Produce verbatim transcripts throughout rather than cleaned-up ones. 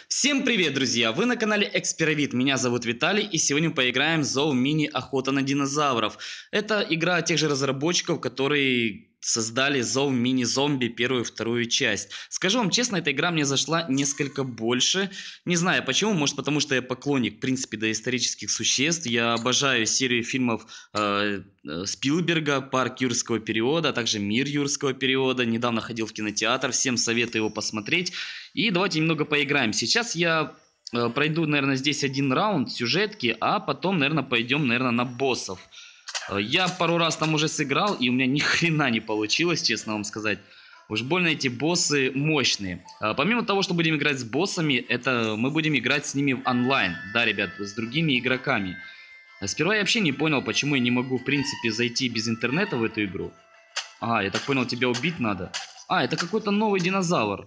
Всем привет, друзья! Вы на канале Эксперовид. Меня зовут Виталий, и сегодня мы поиграем в Зоо Мини Охота на динозавров. Это игра тех же разработчиков, которые создали Зоо Мини Зомби первую и вторую часть. Скажу вам честно, эта игра мне зашла несколько больше. Не знаю почему, может потому что я поклонник, в принципе, доисторических существ. Я обожаю серию фильмов э, э, Спилберга, Парк юрского периода, а также Мир юрского периода. Недавно ходил в кинотеатр, всем советую его посмотреть. И давайте немного поиграем. Сейчас я э, пройду, наверное, здесь один раунд сюжетки, а потом, наверное, пойдем, наверное, на боссов. Э, я пару раз там уже сыграл, и у меня ни хрена не получилось, честно вам сказать. Уж больно эти боссы мощные. Э, помимо того, что будем играть с боссами, это мы будем играть с ними в онлайн. Да, ребят, с другими игроками. Сперва я вообще не понял, почему я не могу, в принципе, зайти без интернета в эту игру. А, я так понял, тебя убить надо. А, это какой-то новый динозавр.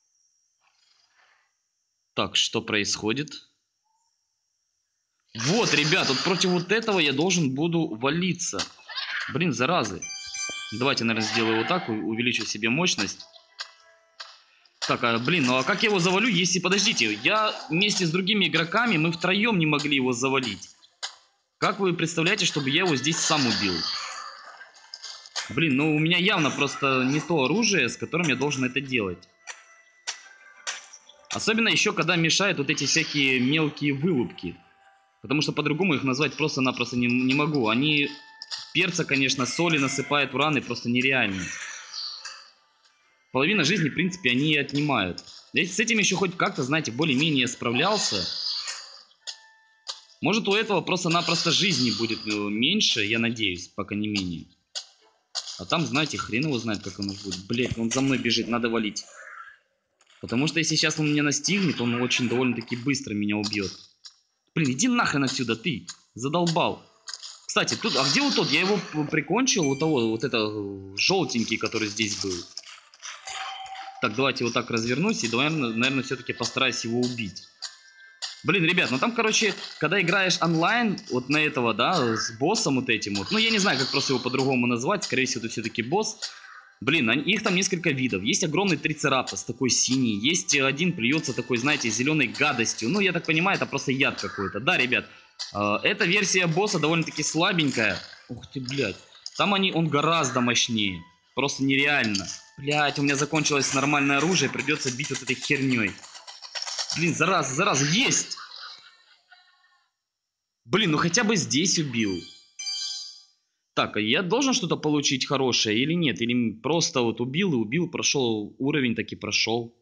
Так, что происходит? Вот, ребят, вот против вот этого я должен буду валиться. Блин, заразы. Давайте, наверное, сделаю вот так, увеличу себе мощность. Так, а, блин, ну а как я его завалю, если... Подождите, я вместе с другими игроками, мы втроем не могли его завалить. Как вы представляете, чтобы я его здесь сам убил? Блин, ну у меня явно просто не то оружие, с которым я должен это делать. Особенно еще, когда мешают вот эти всякие мелкие вылупки. Потому что по-другому их назвать просто-напросто не, не могу. Они перца, конечно, соли насыпают в раны просто нереально. Половина жизни, в принципе, они и отнимают. Если с этим еще хоть как-то, знаете, более-менее справлялся. Может, у этого просто-напросто жизни будет меньше, я надеюсь, пока не менее. А там, знаете, хрен его знает, как оно будет. Блять, он за мной бежит, надо валить. Потому что если сейчас он меня настигнет, он очень довольно-таки быстро меня убьет. Блин, иди нахрен отсюда, ты! Задолбал. Кстати, тут, а где вот тот? Я его прикончил, вот того, вот это желтенький, который здесь был. Так, давайте вот так развернусь и, наверное, наверное все-таки постараюсь его убить. Блин, ребят, ну там, короче, когда играешь онлайн, вот на этого, да, с боссом вот этим вот. Ну, я не знаю, как просто его по-другому назвать, скорее всего, это все-таки босс. Блин, их там несколько видов. Есть огромный трицераптос, такой синий. Есть один, плюется такой, знаете, зеленой гадостью. Ну, я так понимаю, это просто яд какой-то. Да, ребят, э, эта версия босса довольно-таки слабенькая. Ух ты, блядь. Там они, он гораздо мощнее. Просто нереально. Блядь, у меня закончилось нормальное оружие, придется бить вот этой херней. Блин, зараза, зараза, есть! Блин, ну хотя бы здесь убил. Так, а я должен что-то получить хорошее или нет? Или просто вот убил и убил, прошел уровень, так и прошел.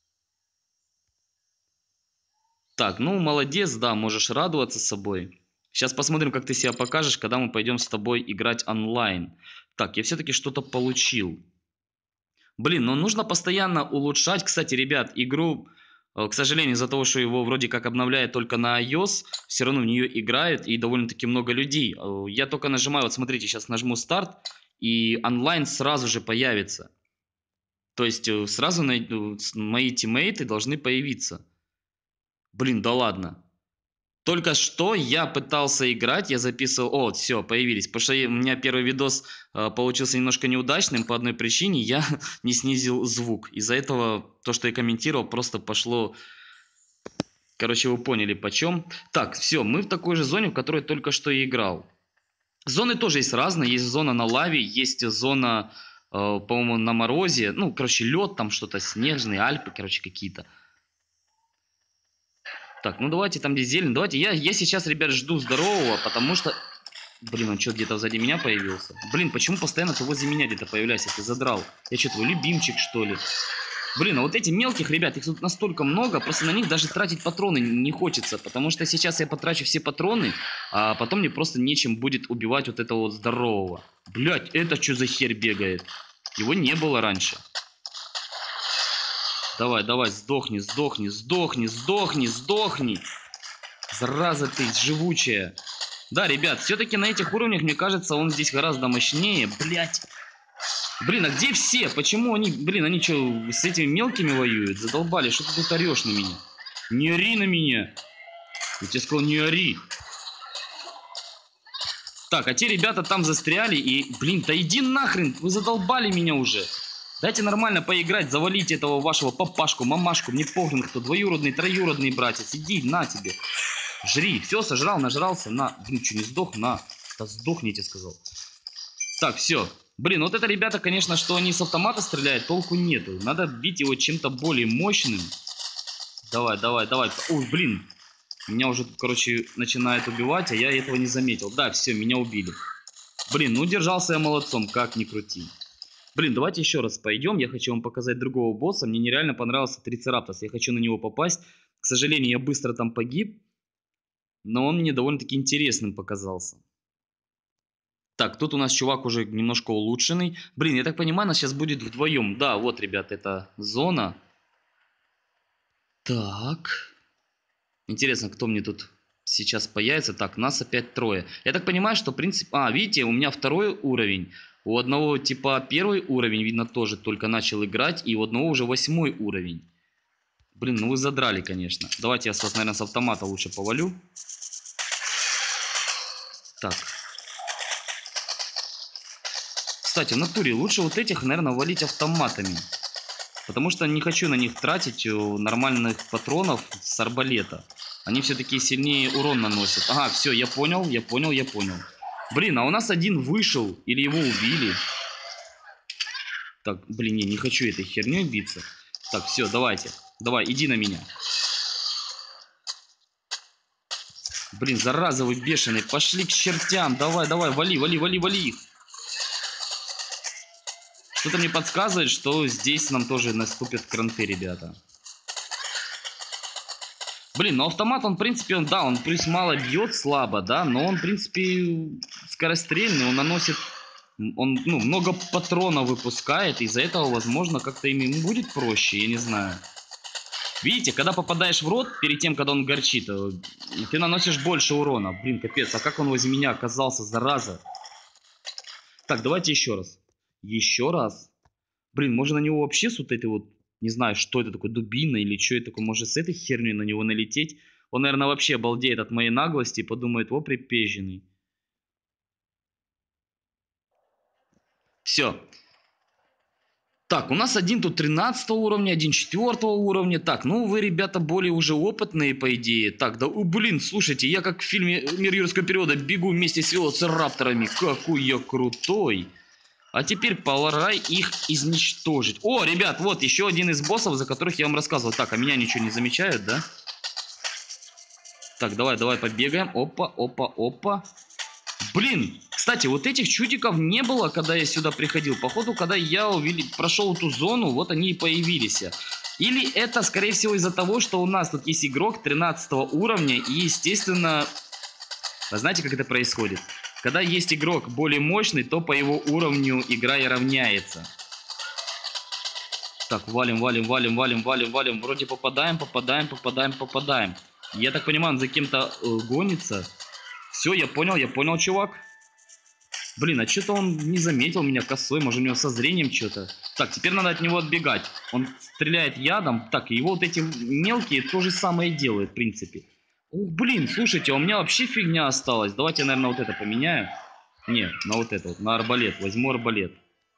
Так, ну молодец, да, можешь радоваться собой. Сейчас посмотрим, как ты себя покажешь, когда мы пойдем с тобой играть онлайн. Так, я все-таки что-то получил. Блин, ну нужно постоянно улучшать. Кстати, ребят, игру... К сожалению, из-за того, что его вроде как обновляют только на iOS, все равно в нее играют и довольно-таки много людей. Я только нажимаю, вот смотрите, сейчас нажму старт, и онлайн сразу же появится. То есть сразу мои тиммейты должны появиться. Блин, да ладно. Только что я пытался играть, я записывал... О, все, появились. Потому что у меня первый видос э, получился немножко неудачным по одной причине. Я не снизил звук. Из-за этого то, что я комментировал, просто пошло... Короче, вы поняли почем. Так, все, мы в такой же зоне, в которой только что и играл. Зоны тоже есть разные. Есть зона на лаве, есть зона, э, по-моему, на морозе. Ну, короче, лед, там что-то снежные, Альпы, короче, какие-то. Так, ну давайте там где зелень. Давайте, я, я сейчас, ребят, жду здорового, потому что... Блин, он что, где-то сзади меня появился? Блин, почему постоянно ты возле меня где-то появляешься? Ты задрал. Я что, твой любимчик, что ли? Блин, а вот эти мелких, ребят, их тут настолько много, просто на них даже тратить патроны не хочется. Потому что сейчас я потрачу все патроны, а потом мне просто нечем будет убивать вот этого вот здорового. Блять, это что за херь бегает? Его не было раньше. Давай, давай, сдохни, сдохни, сдохни, сдохни, сдохни. Зараза ты, живучая. Да, ребят, все-таки на этих уровнях, мне кажется, он здесь гораздо мощнее. Блять. Блин, а где все? Почему они, блин, они что, с этими мелкими воюют? Задолбали, что ты тут орешь на меня? Не ори на меня. Я тебе сказал, не ори. Так, а те ребята там застряли и, блин, да иди нахрен, вы задолбали меня уже. Дайте нормально поиграть, завалите этого вашего папашку, мамашку, мне похрен кто, двоюродный, троюродный братец, иди, на тебе. Жри, все, сожрал, нажрался, на. Блин, что, не сдох? На. Да сдохните, сказал. Так, все. Блин, вот это, ребята, конечно, что они с автомата стреляют, толку нету. Надо бить его чем-то более мощным. Давай, давай, давай. Ой, блин. Меня уже тут, короче, начинает убивать, а я этого не заметил. Да, все, меня убили. Блин, ну держался я молодцом, как ни крути. Блин, давайте еще раз пойдем. Я хочу вам показать другого босса. Мне нереально понравился Трицераптос. Я хочу на него попасть. К сожалению, я быстро там погиб. Но он мне довольно-таки интересным показался. Так, тут у нас чувак уже немножко улучшенный. Блин, я так понимаю, нас сейчас будет вдвоем. Да, вот, ребят, это зона. Так. Интересно, кто мне тут сейчас появится. Так, нас опять трое. Я так понимаю, что, в принципе... А, видите, у меня второй уровень. У одного типа первый уровень, видно, тоже только начал играть. И у одного уже восьмой уровень. Блин, ну вы задрали, конечно. Давайте я, с вас, наверное, с автомата лучше повалю. Так. Кстати, в натуре лучше вот этих, наверное, валить автоматами. Потому что не хочу на них тратить нормальных патронов с арбалета. Они все-таки сильнее урон наносят. Ага, все, я понял, я понял, я понял. Блин, а у нас один вышел. Или его убили. Так, блин, не, не хочу этой херней биться. Так, все, давайте. Давай, иди на меня. Блин, зараза вы бешеные. Пошли к чертям. Давай, давай, вали, вали, вали, вали их. Что-то мне подсказывает, что здесь нам тоже наступят кранты, ребята. Блин, ну автомат, он, в принципе, он, да, он плюс мало бьет, слабо, да, но он, в принципе, скорострельный, он наносит, он, ну, много патронов выпускает, из-за этого, возможно, как-то им будет проще, я не знаю. Видите, когда попадаешь в рот, перед тем, когда он горчит, ты наносишь больше урона. Блин, капец, а как он возле меня оказался, зараза? Так, давайте еще раз. Еще раз. Блин, можно на него вообще с вот этой вот... Не знаю, что это такое, дубина или что это такое. Может, с этой херней на него налететь? Он, наверное, вообще обалдеет от моей наглости и подумает, о, припизженный. Все. Так, у нас один тут тринадцатого уровня, один четвёртого уровня. Так, ну вы, ребята, более уже опытные, по идее. Так, да, о, блин, слушайте, я как в фильме «Мир юрского периода» бегу вместе с велоцирапторами. Какой я крутой. А теперь пора их изничтожить. О, ребят, вот еще один из боссов, за которых я вам рассказывал. Так, а меня ничего не замечают, да? Так, давай, давай побегаем. Опа, опа, опа. Блин, кстати, вот этих чудиков не было, когда я сюда приходил. Походу, когда я увидел, прошел эту зону, вот они и появились. Или это, скорее всего, из-за того, что у нас тут есть игрок тринадцатого уровня. И, естественно, вы знаете, как это происходит? Когда есть игрок более мощный, то по его уровню игра и равняется. Так, валим, валим, валим, валим, валим, валим. Вроде попадаем, попадаем, попадаем, попадаем. Я так понимаю, он за кем-то э, гонится. Все, я понял, я понял, чувак. Блин, а что-то он не заметил меня косой. Может, у него со зрением что-то. Так, теперь надо от него отбегать. Он стреляет ядом. Так, его вот эти мелкие то же самое делают, в принципе. Ух, блин, слушайте, а у меня вообще фигня осталась. Давайте я, наверное, вот это поменяю. Не, на вот это вот, на арбалет. Возьму арбалет.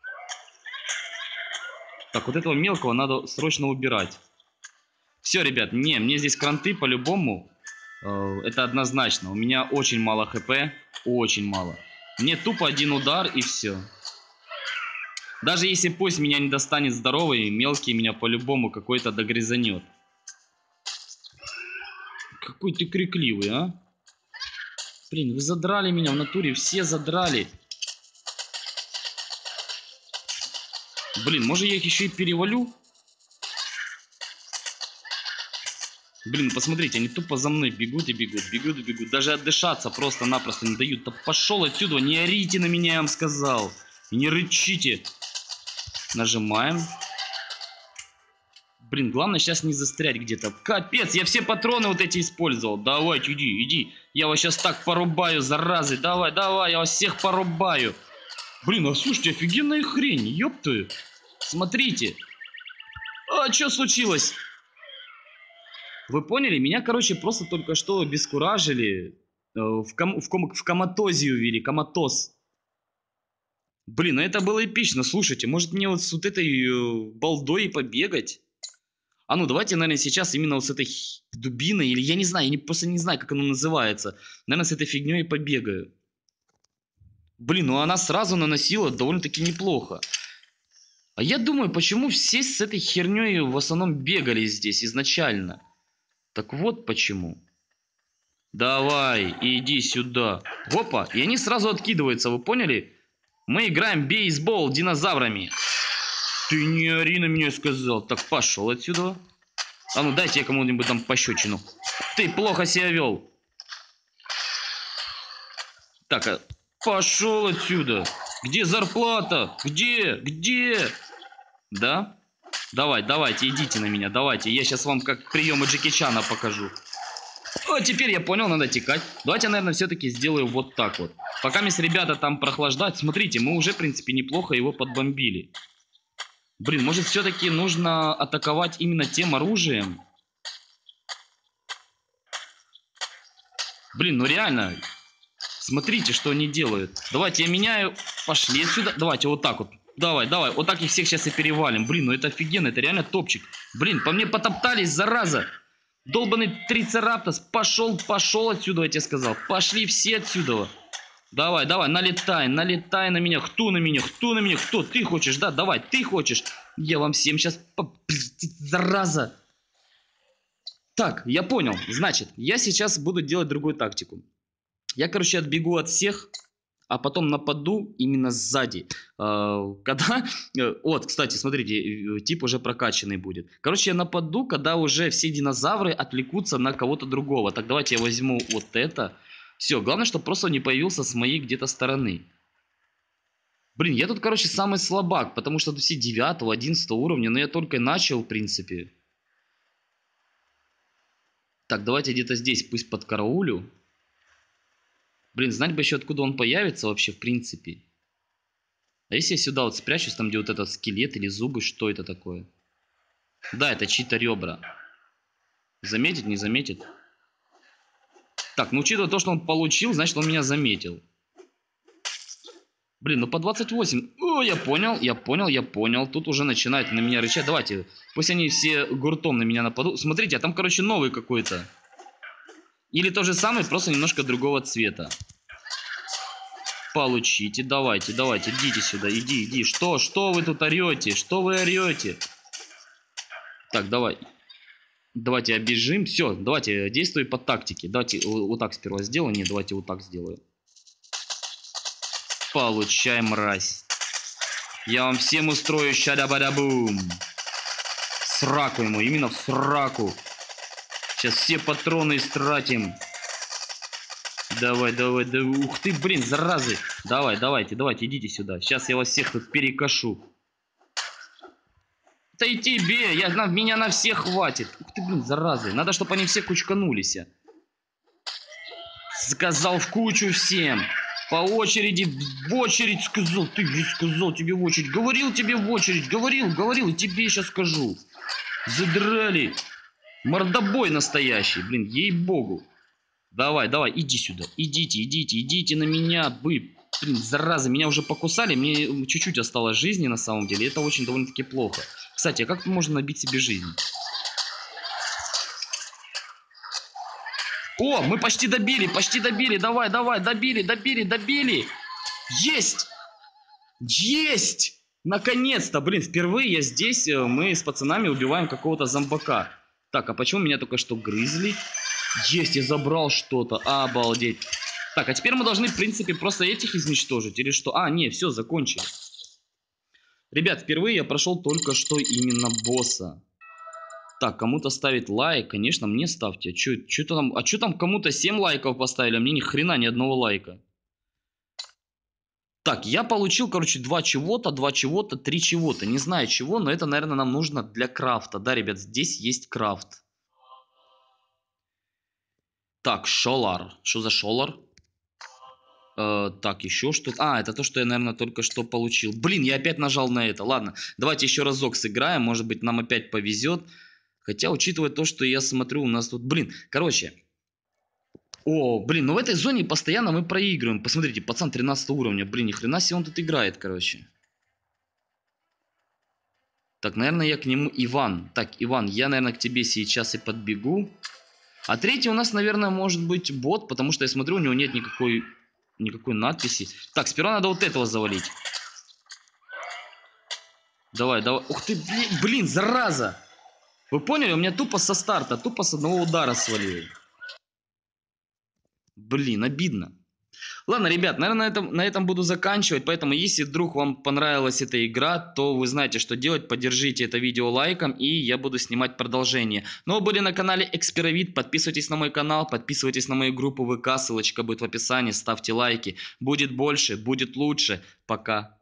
Так, вот этого мелкого надо срочно убирать. Все, ребят, не, мне здесь кранты по-любому. Э, это однозначно. У меня очень мало хп. Очень мало. Мне тупо один удар и все. Даже если пусть меня не достанет здоровый, мелкий меня по-любому какой-то догрызанет. Какой ты крикливый, а? Блин, вы задрали меня в натуре, все задрали. Блин, может я их еще и перевалю? Блин, посмотрите, они тупо за мной бегут и бегут, бегут и бегут. Даже отдышаться просто-напросто не дают. Да пошел отсюда, не орите на меня, я вам сказал. И не рычите. Нажимаем. Блин, главное сейчас не застрять где-то. Капец, я все патроны вот эти использовал. Давайте, иди, иди. Я вас сейчас так порубаю, заразы. Давай, давай, я вас всех порубаю. Блин, а слушайте, офигенная хрень, ёпты. Смотрите. А, что случилось? Вы поняли? Меня, короче, просто только что обескуражили. Э, в, ком в, ком в коматозию ввели, коматоз. Блин, ну это было эпично. Слушайте, может мне вот с вот этой э, балдой побегать? А ну, давайте, наверное, сейчас именно вот с этой х- дубиной, или я не знаю, я не, просто не знаю, как оно называется. Наверное, с этой фигней побегаю. Блин, ну она сразу наносила довольно-таки неплохо. А я думаю, почему все с этой херней в основном бегали здесь изначально? Так вот почему. Давай, иди сюда. Опа, и они сразу откидываются, вы поняли? Мы играем бейсбол динозаврами. Ты не ори на меня, сказал. Так, пошел отсюда. А ну дайте я кому-нибудь там пощечину. Ты плохо себя вел. Так, а, пошел отсюда. Где зарплата? Где? Где? Да? Давай, давайте, идите на меня, давайте. Я сейчас вам как приемы Джеки Чана покажу. О, теперь я понял, надо текать. Давайте, наверное, все-таки сделаю вот так вот. Пока мисс ребята там прохлаждать, смотрите, мы уже, в принципе, неплохо его подбомбили. Блин, может, все-таки нужно атаковать именно тем оружием? Блин, ну реально, смотрите, что они делают. Давайте я меняю. Пошли отсюда. Давайте вот так вот. Давай, давай. Вот так их всех сейчас и перевалим. Блин, ну это офигенно, это реально топчик. Блин, по мне потоптались, зараза. Долбаный трицераптос. Пошел, пошел отсюда, я тебе сказал. Пошли все отсюда. Давай, давай, налетай, налетай на меня. Кто на меня, кто на меня, кто? Ты хочешь, да? Давай, ты хочешь. Я вам всем сейчас... Зараза. Так, я понял. Значит, я сейчас буду делать другую тактику. Я, короче, отбегу от всех, а потом нападу именно сзади. Э, Когда... э, Вот, кстати, смотрите, э, тип уже прокачанный будет. Короче, я нападу, когда уже все динозавры отвлекутся на кого-то другого. Так, давайте я возьму вот это. Все, главное, чтобы просто не появился с моей где-то стороны. Блин, я тут, короче, самый слабак, потому что все девятого, одиннадцатого уровня, но я только начал, в принципе. Так, давайте где-то здесь пусть подкараулю. Блин, знать бы еще, откуда он появится вообще, в принципе. А если я сюда вот спрячусь, там где вот этот скелет или зубы, что это такое? Да, это чьи-то ребра. Заметит, не заметит? Так, ну учитывая то, что он получил, значит он меня заметил. Блин, ну по двадцать восемь. О, я понял, я понял, я понял. Тут уже начинают на меня рычать. Давайте, пусть они все гуртом на меня нападут. Смотрите, а там, короче, новый какой-то. Или то же самое, просто немножко другого цвета. Получите, давайте, давайте, идите сюда, иди, иди. Что, что вы тут орете? Что вы орете? Так, давай. Давайте обижим. Все, давайте действуй по тактике. Давайте вот так сперва сделаю. Нет, давайте вот так сделаю. Получай, мразь. Я вам всем устрою щадабадабум. Сраку ему, именно в сраку. Сейчас все патроны истратим. Давай, давай, давай. Ух ты, блин, заразы. Давай, давайте, давайте, идите сюда. Сейчас я вас всех тут перекошу. Да и тебе, я, на, меня на всех хватит. Ух ты, блин, заразы. Надо, чтобы они все кучканулись. Сказал в кучу всем. По очереди, в очередь сказал. Ты же сказал тебе в очередь. Говорил тебе в очередь, говорил, говорил. И тебе сейчас скажу. Задрали. Мордобой настоящий, блин, ей-богу. Давай, давай, иди сюда. Идите, идите, идите на меня. Вы, блин, зараза, меня уже покусали. Мне чуть-чуть осталось жизни на самом деле. Это очень довольно-таки плохо. Кстати, а как можно набить себе жизнь? О, мы почти добили, почти добили. Давай, давай, добили, добили, добили. Есть! Есть! Наконец-то, блин, впервые я здесь, мы с пацанами убиваем какого-то зомбака. Так, а почему меня только что грызли? Есть, я забрал что-то, обалдеть. Так, а теперь мы должны, в принципе, просто этих изничтожить, или что? А, не, все, закончили. Ребят, впервые я прошел только что именно босса. Так, кому-то ставить лайк, конечно, мне ставьте. А что там, а что там кому-то семь лайков поставили, а мне ни хрена ни одного лайка. Так, я получил, короче, два чего-то, два чего-то, три чего-то. Не знаю чего, но это, наверное, нам нужно для крафта. Да, ребят, здесь есть крафт. Так, шолар. Что за шолар? Э, так, еще что-то. А, это то, что я, наверное, только что получил. Блин, я опять нажал на это. Ладно, давайте еще разок сыграем. Может быть, нам опять повезет. Хотя, учитывая то, что я смотрю, у нас тут... Блин, короче. О, блин, ну в этой зоне постоянно мы проигрываем. Посмотрите, пацан тринадцатого уровня. Блин, ни хрена себе он тут играет, короче. Так, наверное, я к нему... Иван. Так, Иван, я, наверное, к тебе сейчас и подбегу. А третий у нас, наверное, может быть бот, потому что я смотрю, у него нет никакой, никакой надписи. Так, сперва надо вот этого завалить. Давай, давай. Ух ты, блин, блин, зараза! Вы поняли? У меня тупо со старта, тупо с одного удара свалил. Блин, обидно. Ладно, ребят, наверное, на этом, на этом буду заканчивать. Поэтому, если вдруг вам понравилась эта игра, то вы знаете, что делать. Поддержите это видео лайком, и я буду снимать продолжение. Но вы были на канале Эксперовид. Подписывайтесь на мой канал, подписывайтесь на мою группу ВК. Ссылочка будет в описании. Ставьте лайки. Будет больше, будет лучше. Пока.